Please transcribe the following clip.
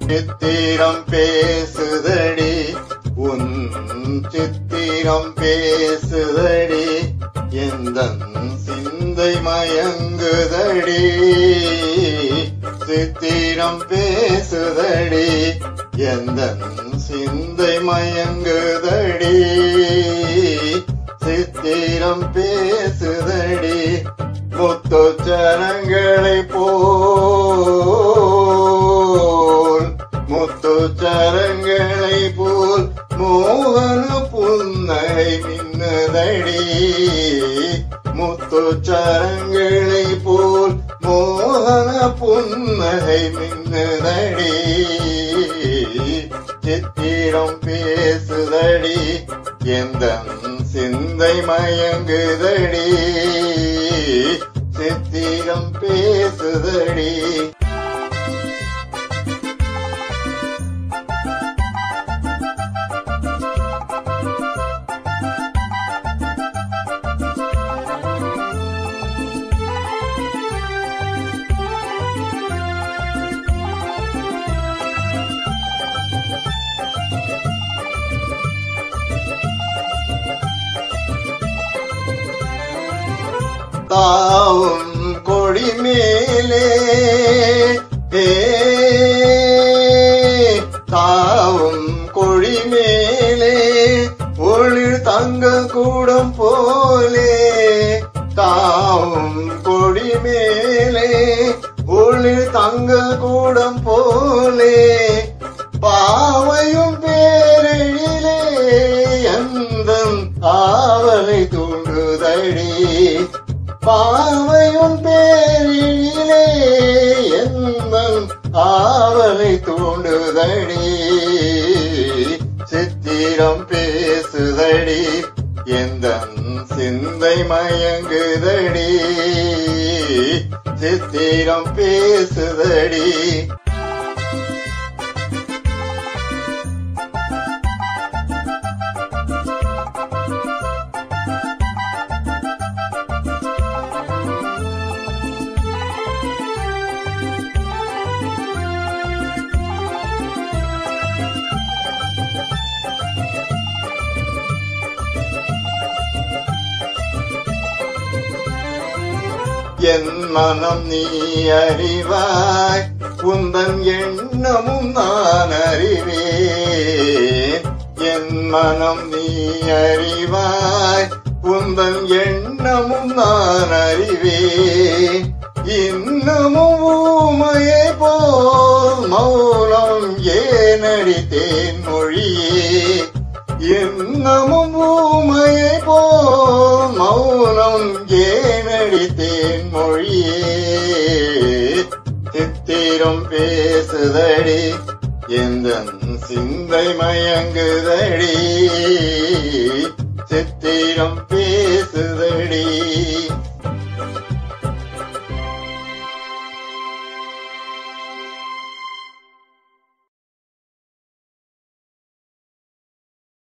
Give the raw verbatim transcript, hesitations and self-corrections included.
சித்திரம் பேசுதடி உன் சித்திரம் பேசுதடி எந்தன் சிந்தை மயங்குதடி சித்திரம் பேசுதடி எந்தன் சிந்தை மயங்குதடி சித்திரம் பேசுதடி முத்துச்சரங்களை போல் முத்துச்சரங்களை போல் மோகன புன்னகை மின்னுதடி முத்துச்சரங்களை போல் மோகன புன்னகை மின்னுதடி சித்திரம் பேசுதடி எந்தன் சிந்தை மயங்குதடி சித்திரம் பேசுதடி தாவும் கொடி மேலே தாவும் கொடி மேலே ஒளிர் தங்க கூடம் போலே தாவும் கொடி மேலே ஒளிர் தங்க கூடம் போலே பாவையும் பேரிலே எந்தன் ஆவலை தூண்டுதடி பாவையும் பேரிலே எந்தன் ஆவலை தூண்டுதடி சித்திரம் பேசுதடி எந்தன் சிந்தை மயங்குதடி சித்திரம் பேசுதடி என் மனம் நீ அறிவாய் உந்தன் எண்ணமும் நான் அறிவேன் என் மனம் நீ அறிவாய் உந்தன் எண்ணமும் நான் அறிவேன் இன்னமும் ஊமையை போல் மௌனம் ஏனடி தேன் மொழியே இன்னமும் ஊமையை போல் மௌனம் ஏனடி தேன் மொழியே சித்திரம் பேசுதடி எந்தன் சிந்தை மயங்குதடி சித்திரம் பேசுதடி